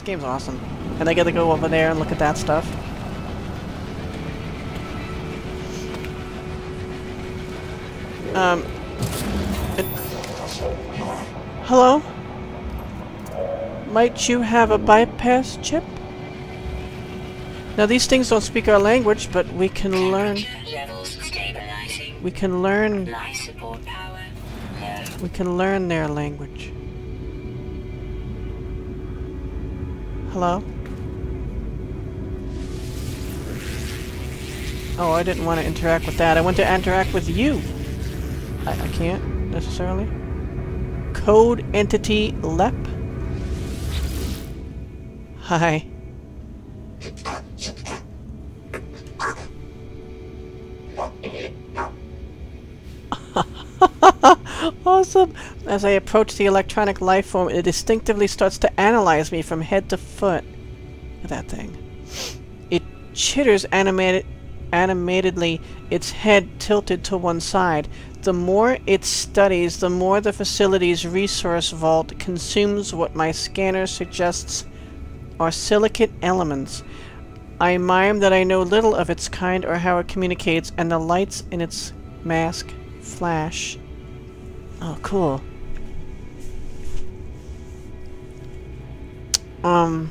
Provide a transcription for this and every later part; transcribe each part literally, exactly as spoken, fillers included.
This game's awesome. And I get to go over there and look at that stuff. Um... It, hello? Might you have a bypass chip? Now these things don't speak our language, but we can learn... We can learn... We can learn their language. Hello? Oh, I didn't want to interact with that. I want to interact with you. I, I can't, necessarily. Code Entity Lep. Hi. Awesome! As I approach the electronic life form, it distinctively starts to analyze me from head to foot. Look at that thing. It chitters animated, animatedly, its head tilted to one side. The more it studies, the more the facility's resource vault consumes what my scanner suggests are silicate elements. I mime that I know little of its kind or how it communicates, and the lights in its mask flash. Oh, cool. Um...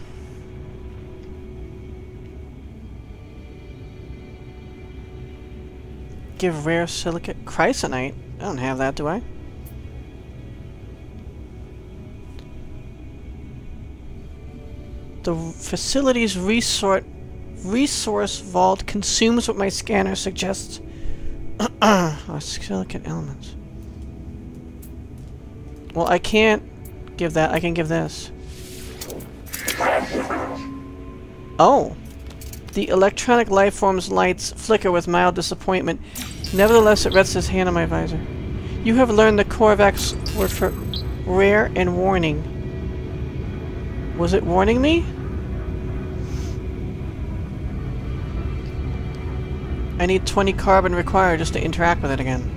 Give rare silicate chrysonite. I don't have that, do I? The facility's resort resource vault consumes what my scanner suggests. Oh, silicate elements. Well, I can't give that. I can give this. Oh! The electronic life form's lights flicker with mild disappointment. Nevertheless, it rests its hand on my visor. You have learned the Korvax word for rare and warning. Was it warning me? I need twenty carbon required just to interact with it again.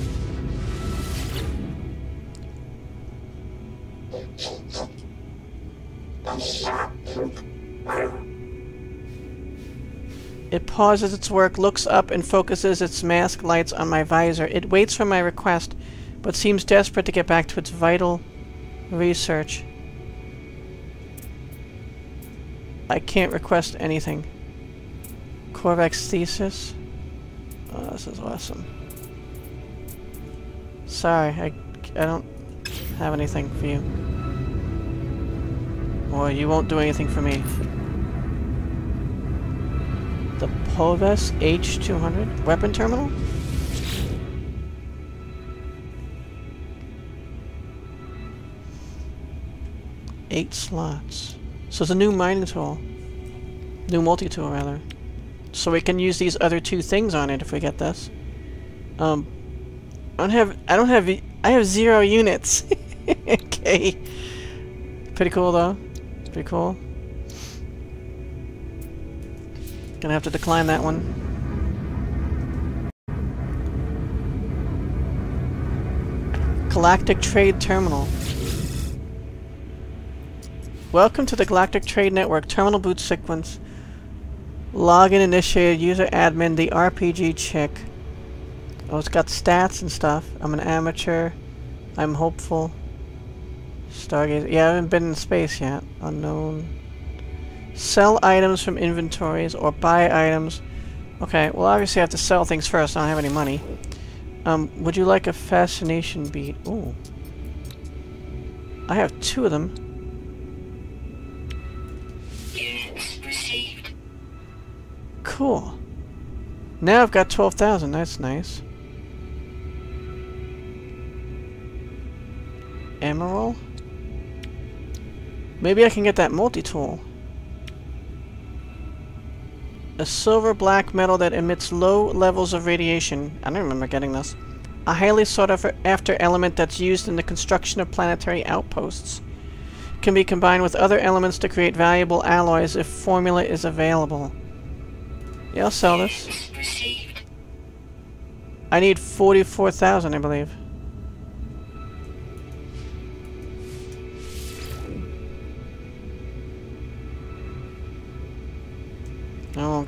It pauses its work, looks up, and focuses its mask lights on my visor. It waits for my request, but seems desperate to get back to its vital research. I can't request anything. Korvax thesis? Oh, this is awesome. Sorry, I, I don't have anything for you. Or you won't do anything for me. The Poves H two hundred weapon terminal? Eight slots. So it's a new mining tool. New multi-tool, rather. So we can use these other two things on it if we get this. Um, I don't have. I don't have. I have zero units. Okay. Pretty cool, though. Pretty cool. Gonna have to decline that one. Galactic Trade Terminal. Welcome to the Galactic Trade Network. Terminal boot sequence. Login initiated. User admin. The R P G chick. Oh, it's got stats and stuff. I'm an amateur. I'm hopeful. Stargazer. Yeah, I haven't been in space yet. Unknown. Sell items from inventories or buy items. Okay, well obviously I have to sell things first. I don't have any money. Um, would you like a fascination bead? Ooh. I have two of them. Units received. Cool. Now I've got twelve thousand. That's nice. Emerald? Maybe I can get that multi-tool. A silver black metal that emits low levels of radiation. I don't remember getting this. A highly sought after element that's used in the construction of planetary outposts. Can be combined with other elements to create valuable alloys if formula is available. Yeah, I'll sell this. I need forty-four thousand, I believe.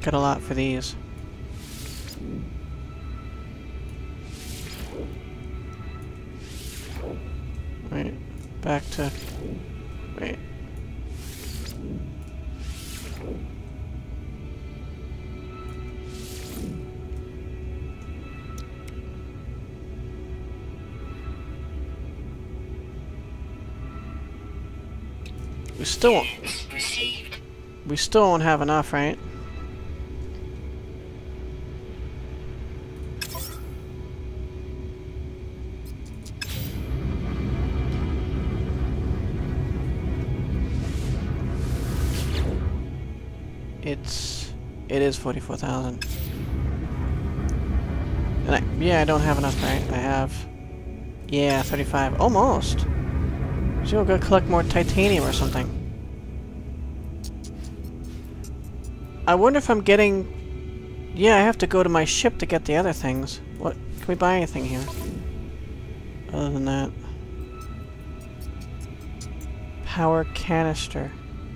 pocket a lot for these. Wait, back to... Wait. We still won't, we still won't have enough, right? It's... It is forty-four thousand. And I... Yeah, I don't have enough, right? I have... Yeah, thirty-five. Almost! So we'll go collect more titanium or something. I wonder if I'm getting... Yeah, I have to go to my ship to get the other things. What? Can we buy anything here? Other than that. Power canister.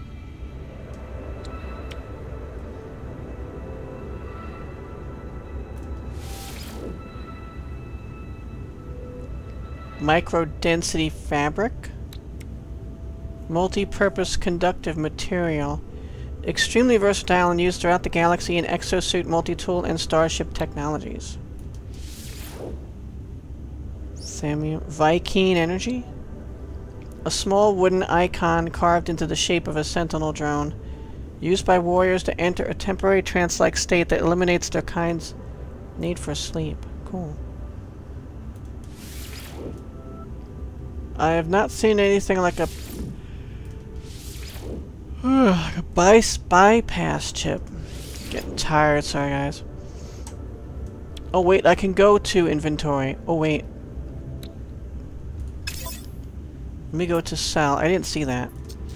Micro-density fabric. Multi-purpose conductive material. Extremely versatile and used throughout the galaxy in exosuit, multi-tool, and starship technologies. Samuel Viking energy. A small wooden icon carved into the shape of a sentinel drone. Used by warriors to enter a temporary trance-like state that eliminates their kind's need for sleep. Cool. I have not seen anything like a like a bice bypass chip. Getting tired, sorry guys. Oh wait, I can go to inventory. Oh wait. Let me go to sell. I didn't see that.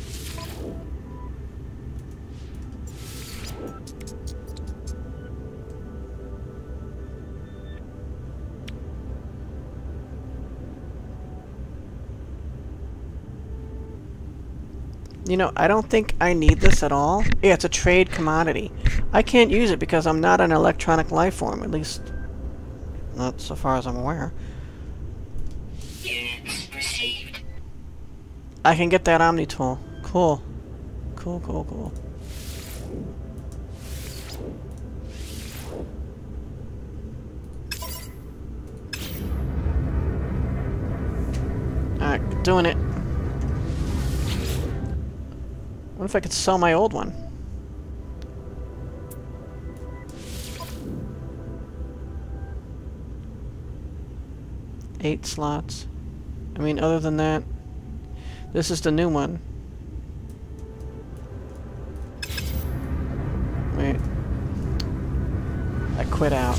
You know, I don't think I need this at all. Yeah, it's a trade commodity. I can't use it because I'm not an electronic life form, at least not so far as I'm aware. Units received. I can get that omnitool. Cool. Cool, cool, cool. Alright, doing it. What if I could sell my old one? Eight slots. I mean, other than that, this is the new one. Wait. I quit out.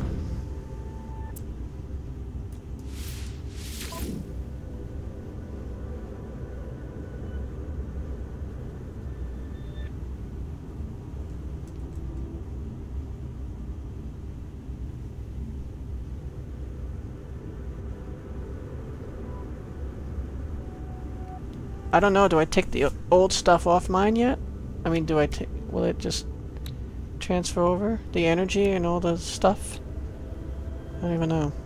I don't know, do I take the old stuff off mine yet? I mean, do I take... Will it just transfer over? The energy and all the stuff? I don't even know.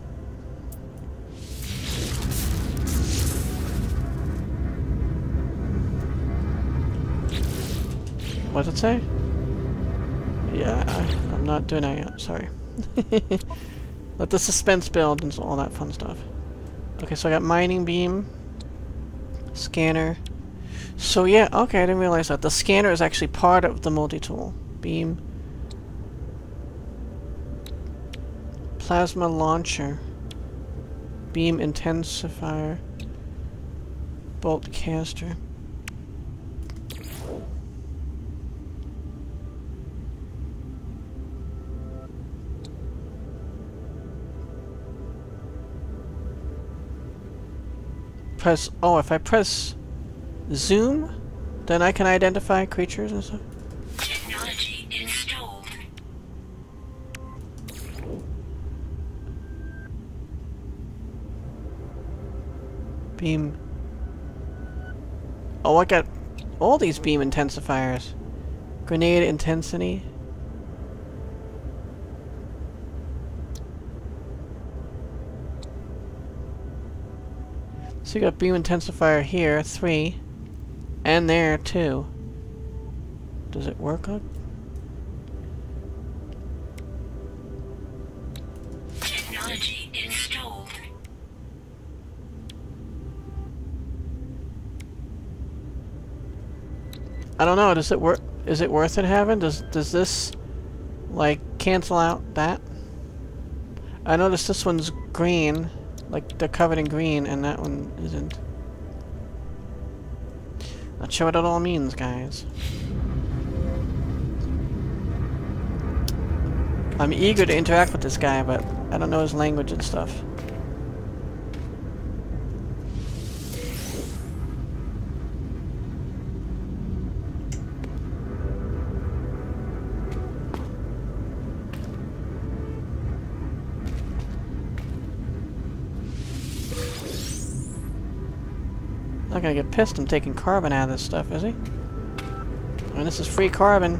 What does it say? Yeah, I, I'm not doing that yet, sorry. Let the suspense build and all that fun stuff. Okay, so I got mining beam. Scanner. So yeah, okay, I didn't realize that. The scanner is actually part of the multi-tool. Beam. Plasma launcher. Beam intensifier. Bolt caster. Press, oh, if I press zoom, then I can identify creatures and stuff. Technology installed. Beam. Oh, I got all these beam intensifiers. Grenade intensity. So you got beam intensifier here, three. And there, two. Does it work on? Technology installed. I don't know, does it work? Is it worth it having? Does does this like cancel out that? I noticed this one's green, like they're covered in green, and that one isn't. Not sure what it all means, guys. I'm eager to interact with this guy, but I don't know his language and stuff. Not gonna get pissed I'm taking carbon out of this stuff, is he? And this is free carbon.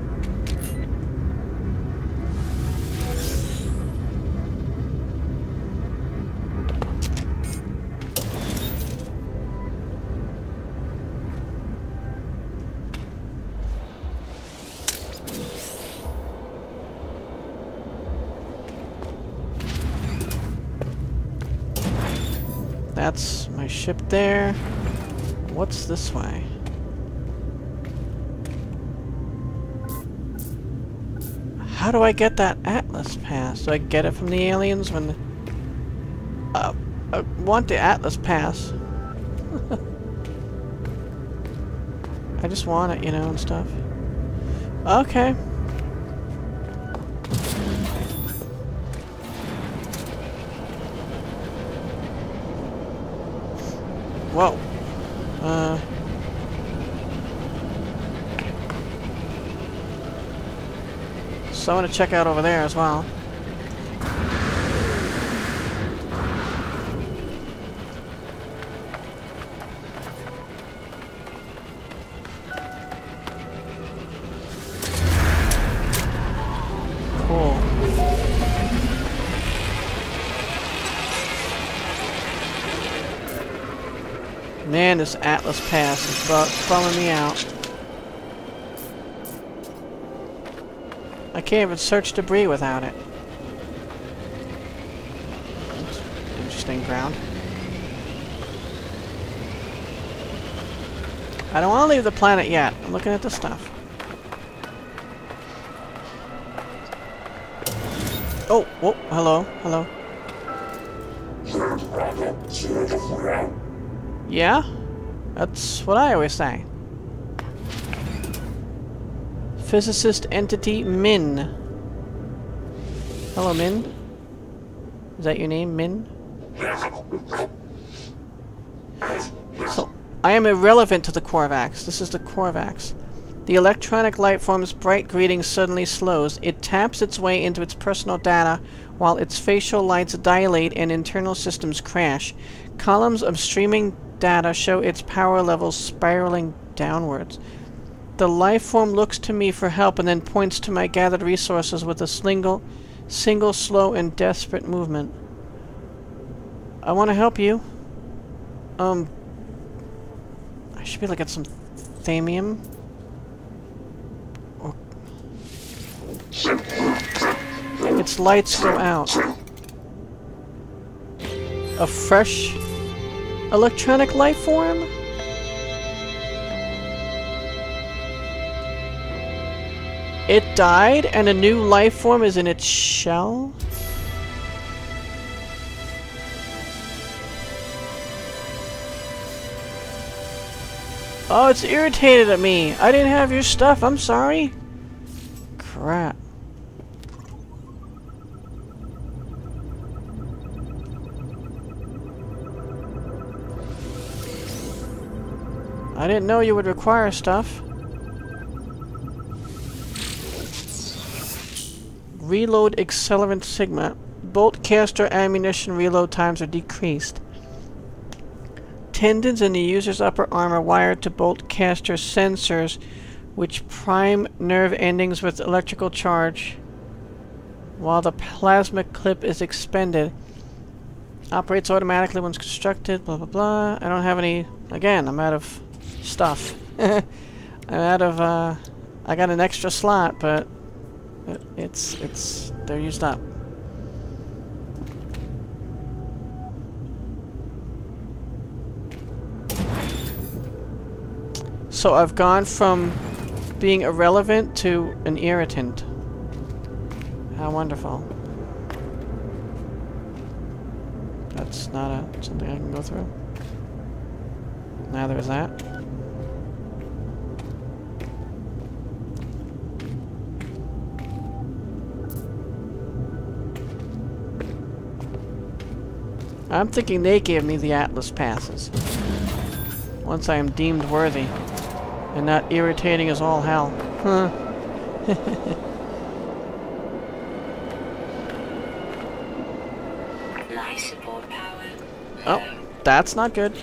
That's my ship there. What's this way? How do I get that Atlas pass? Do I get it from the aliens when the... Uh, I want the Atlas pass. I just want it, you know, and stuff. Okay. Whoa. Uh... So I want to check out over there as well. Cool. Man, this Atlas pass is bu bumming me out. I can't even search debris without it. That's interesting ground. I don't want to leave the planet yet. I'm looking at the stuff. Oh, whoa, hello, hello. Yeah? That's what I always say. Physicist entity Min. Hello, Min. Is that your name, Min? So, I am irrelevant to the Korvax. This is the Korvax. The electronic light form's bright greeting suddenly slows. It taps its way into its personal data while its facial lights dilate and internal systems crash. Columns of streaming data show its power levels spiraling downwards. The life form looks to me for help and then points to my gathered resources with a single, single slow and desperate movement. I want to help you. Um, I should be able to get some thamium. Or its lights go out. A fresh electronic life form? It died, and a new life form is in its shell? Oh, it's irritated at me. I didn't have your stuff. I'm sorry. Crap. I didn't know you would require stuff. Reload accelerant Sigma. Bolt caster ammunition reload times are decreased. Tendons in the user's upper arm are wired to bolt caster sensors, which prime nerve endings with electrical charge while the plasma clip is expended. Operates automatically once constructed, blah blah blah. I don't have any... Again, I'm out of stuff. I'm out of, uh... I got an extra slot, but... It, it's... it's... They're used up. So I've gone from being irrelevant to an irritant. How wonderful. That's not a something I can go through. Neither is that. I'm thinking they gave me the Atlas passes. Once I am deemed worthy. And not irritating as all hell. Huh. Life support power. Oh, that's not good.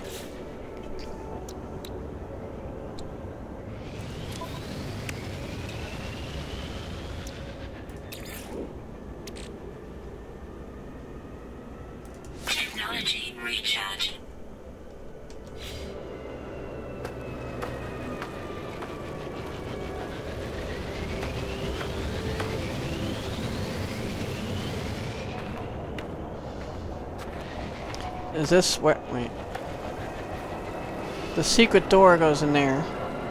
Technology recharge. Is this where... Wait. The secret door goes in there.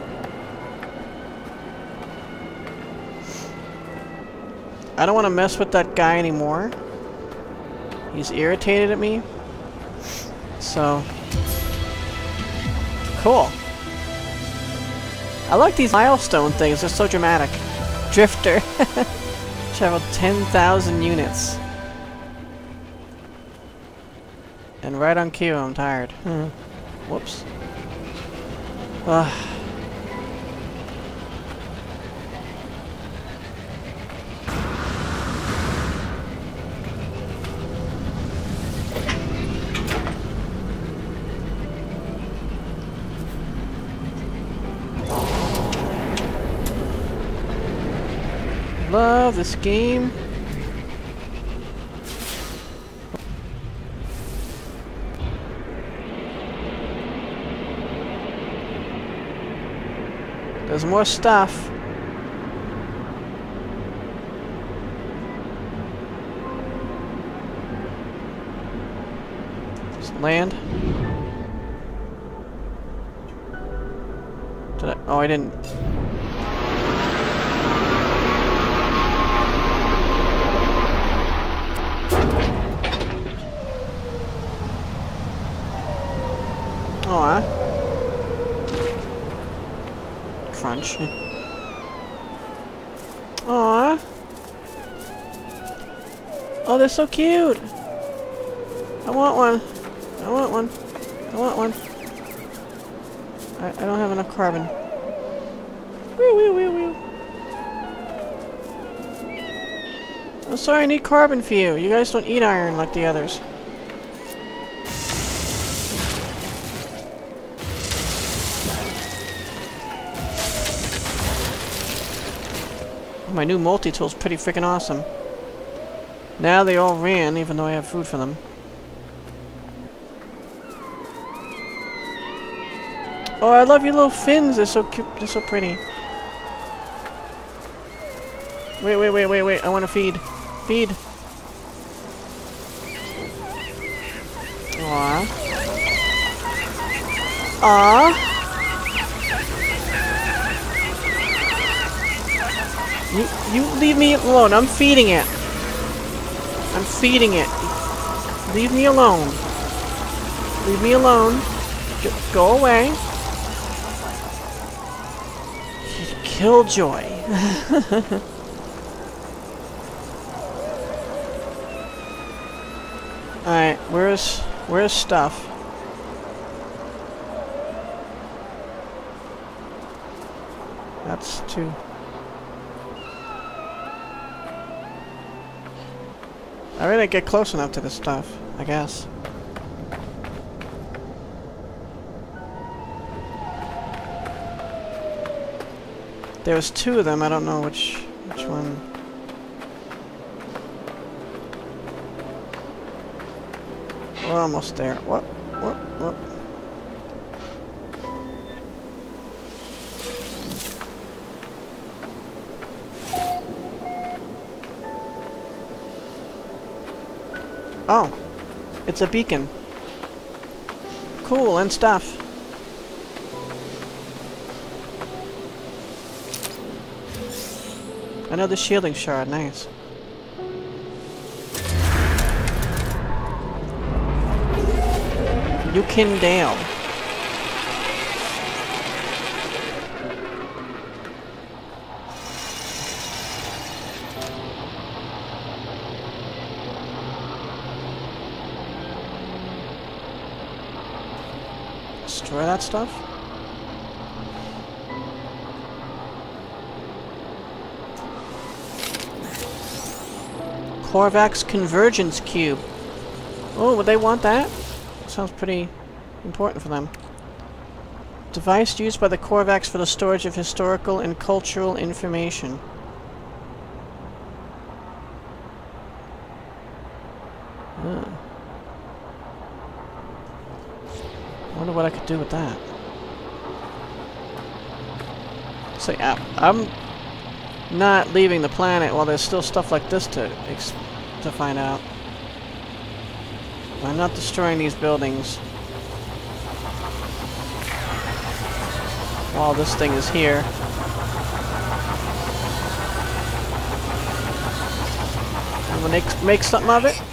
I don't want to mess with that guy anymore. He's irritated at me. So... Cool. I like these milestone things. They're so dramatic. Drifter. Traveled ten thousand units. And right on cue, I'm tired. Hmm. Whoops. Ugh. Love this game. There's more stuff. Just land. Did I? Oh, I didn't. Aw. Crunch. Aww. Oh, they're so cute. I want one. I want one. I want one. I, I don't have enough carbon. Woo woo woo woo. I'm sorry, I need carbon for you. You guys don't eat iron like the others. My new multi-tool's pretty freaking awesome. Now they all ran, even though I have food for them. Oh, I love your little fins. They're so cute. They're so pretty. Wait, wait, wait, wait, wait. I want to feed. Feed. Aww. Aww. You, you leave me alone. I'm feeding it. I'm feeding it. Leave me alone. Leave me alone. Just go away. Killjoy. Alright, where's where's stuff? That's too... I really didn't get close enough to this stuff, I guess. There was two of them, I don't know which which one. We're almost there. What? What? What? Oh. It's a beacon. Cool, and stuff. Another shielding shard, nice. Yukin Dale. Destroy that stuff? Korvax Convergence Cube. Oh, would they want that? Sounds pretty important for them. Device used by the Korvax for the storage of historical and cultural information. Huh. I wonder what I could do with that. So yeah, I'm not leaving the planet while there's still stuff like this to ex to find out. I'm not destroying these buildings while this thing is here. I'm gonna make, make something of it.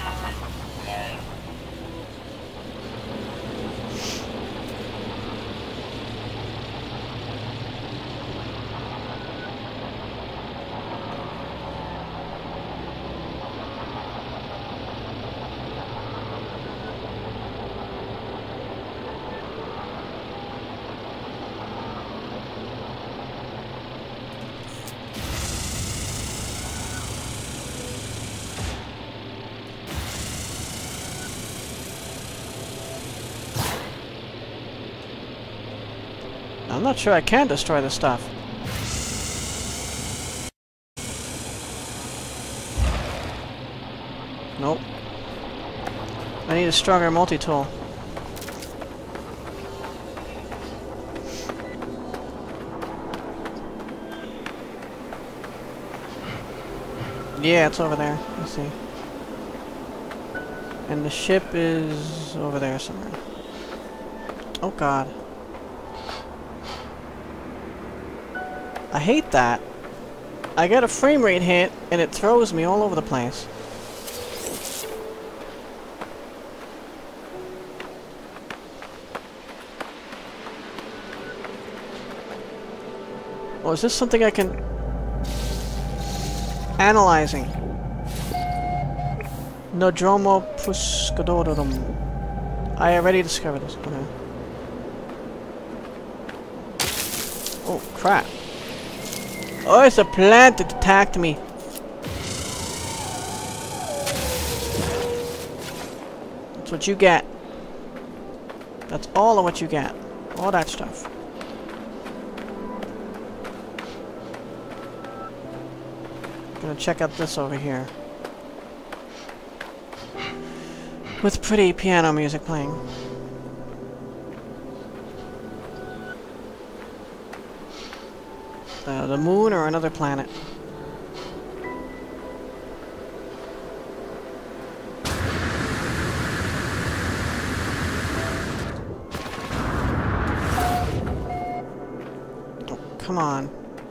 I'm not sure I can destroy this stuff. Nope. I need a stronger multi-tool. Yeah, it's over there. Let's see. And the ship is over there somewhere. Oh god. I hate that. I get a frame rate hit and it throws me all over the place. Well, is this something I can... Analyzing. Nodromo Puscadorum. I already discovered this. Okay. Oh, crap. Oh, it's a plant that attacked me. That's what you get. That's all of what you get. All that stuff. Gonna check out this over here. With pretty piano music playing. Uh, the moon or another planet? Oh, come on.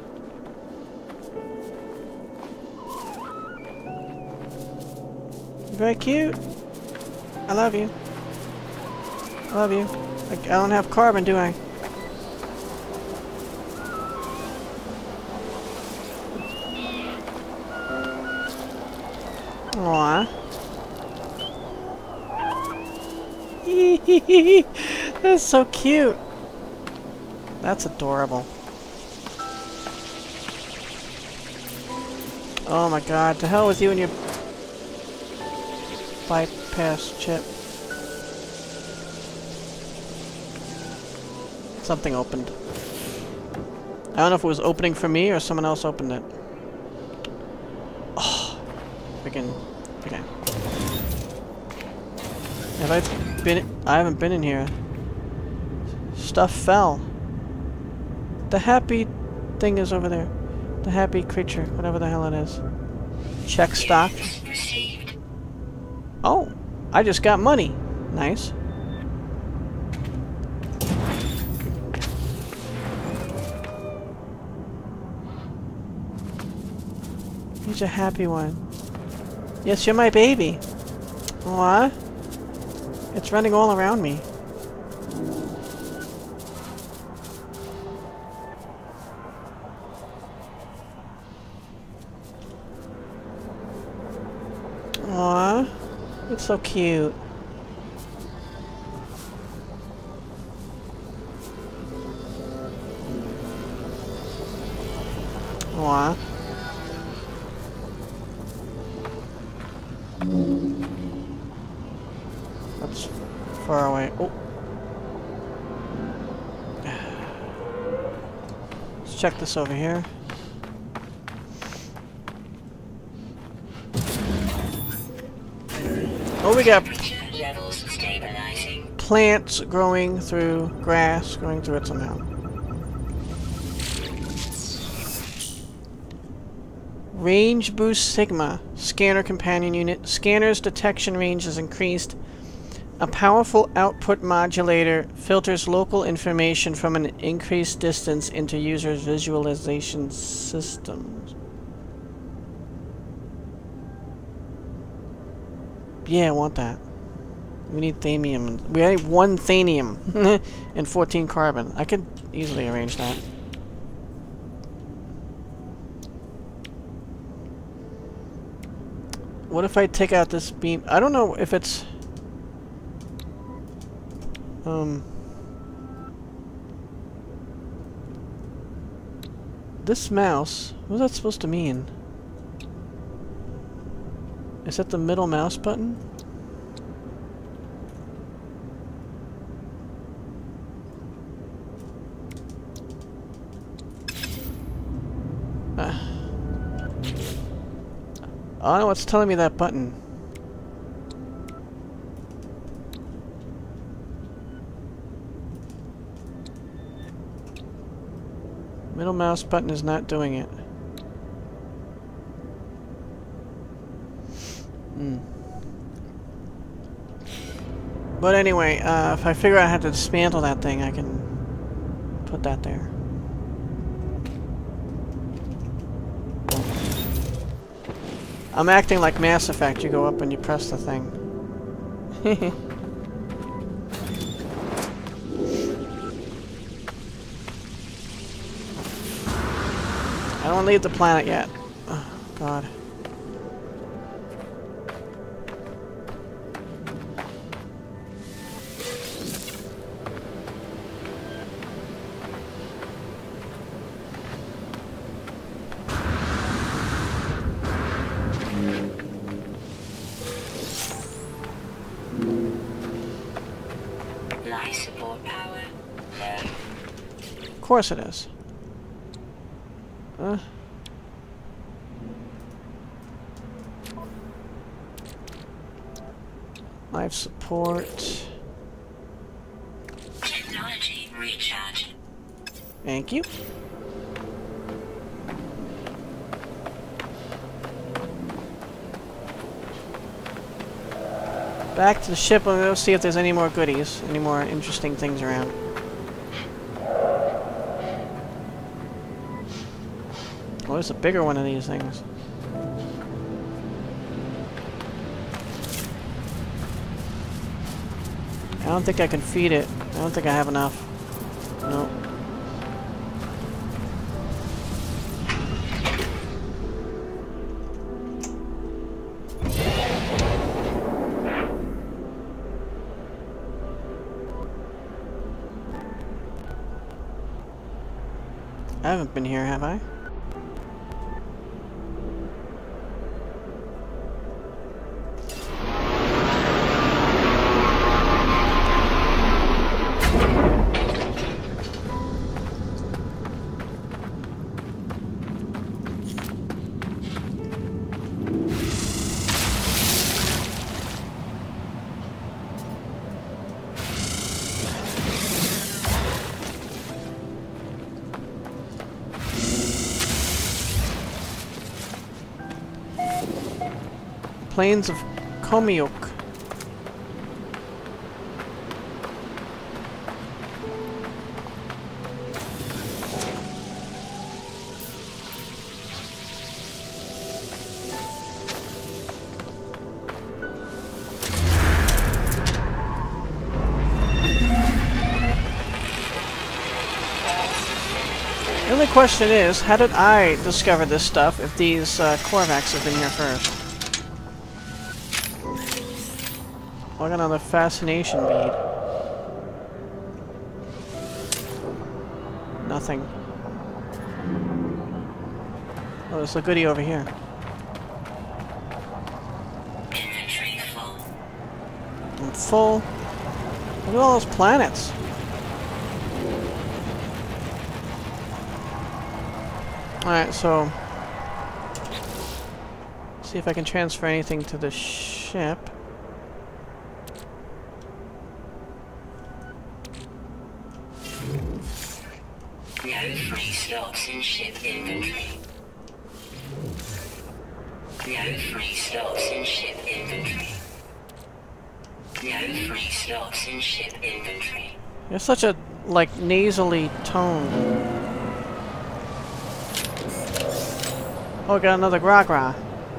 You're very cute. I love you. I love you. I, I don't have carbon, do I? Aww. That's so cute. That's adorable. Oh my god, to hell with you and your bypass chip. Something opened. I don't know if it was opening for me or someone else opened it. Oh, freaking. Okay. Have I been... I haven't been in here. Stuff fell. The happy thing is over there. The happy creature, whatever the hell it is. Check stock. Oh, I just got money. Nice. He's a happy one. Yes, you're my baby. Aw. It's running all around me. Aw. It's so cute. Aw. That's far away. Oh. Let's check this over here. Oh, we got plants growing through grass, growing through it somehow. Range boost Sigma. Scanner companion unit. Scanner's detection range is increased. A powerful output modulator filters local information from an increased distance into users' visualization systems. Yeah, I want that. We need thamium. We need one thanium and fourteen carbon. I could easily arrange that. What if I take out this beam? I don't know if it's... Um... This mouse... What's that supposed to mean? Is that the middle mouse button? Uh. I don't know what's telling me that button. Middle mouse button is not doing it. Hmm. But anyway, uh, if I figure out how to dismantle that thing, I can put that there. I'm acting like Mass Effect. You go up and you press the thing. I don't want to leave the planet yet. Oh, God. Life support power. Of course it is. Uh. Life support. Technology recharge. Thank you. Back to the ship. We'll go see if there's any more goodies, any more interesting things around. Oh, there's a bigger one of these things. I don't think I can feed it. I don't think I have enough. Nope. I haven't been here, have I? Plains of Komiok. The only question is, how did I discover this stuff if these uh, Korvax have been here first? Look at another fascination bead. Nothing. Oh, there's a goodie over here. Inventory full. I'm full. Look at all those planets. Alright, so... see if I can transfer anything to the ship. No free slots in ship inventory. No free slots in ship inventory. No free slots in ship inventory. You have such a, like, nasally tone. Oh, got another gra-gra.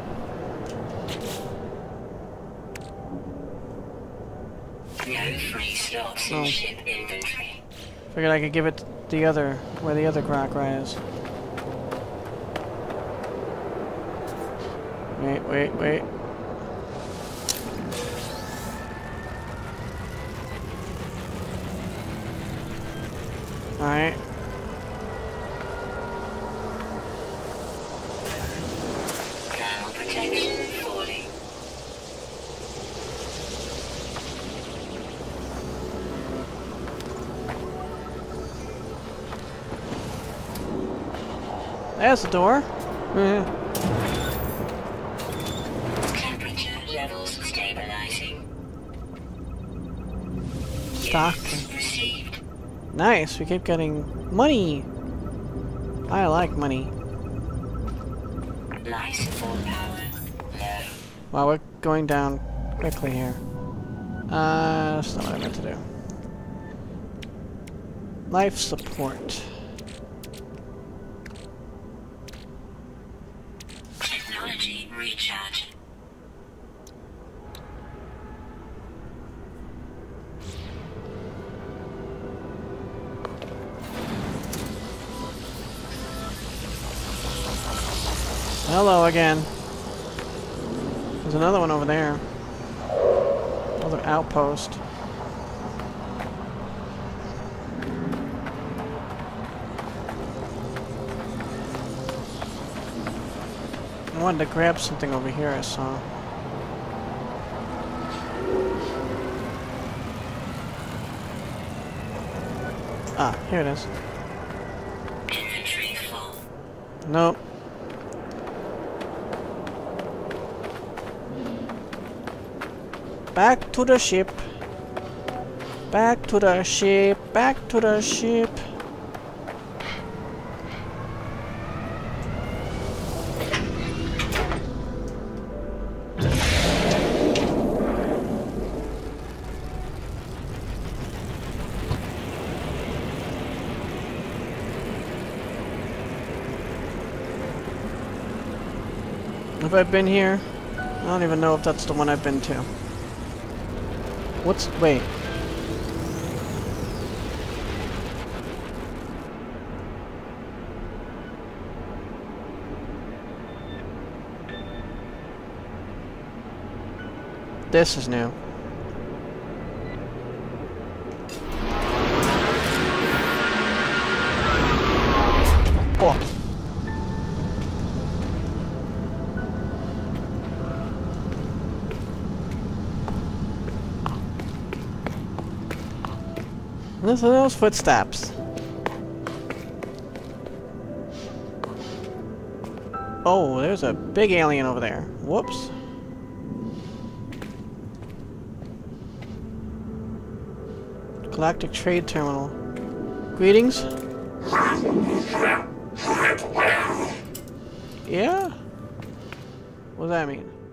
No free slots in Oh. ship inventory. Figured I could give it the other, where the other gra-gra is. Wait, wait, wait. Alright. Thermal protection falling. There's the door. Yeah. Temperature levels stabilizing. Stock. Units received. Nice, we keep getting money. I like money. Life support power low. Wow, we're going down quickly here. Uh, that's not what I meant to do. Life support. Technology recharge. Hello again. There's another one over there. Another outpost. I wanted to grab something over here I saw. Ah, here it is. Inventory full. Nope. Back to the ship. Back to the ship. Back to the ship. Have I been here? I don't even know if that's the one I've been to. What's... wait. This is new. Oh. Listen to those footsteps. Oh, there's a big alien over there. Whoops. Galactic Trade Terminal. Greetings. Yeah? What does that mean?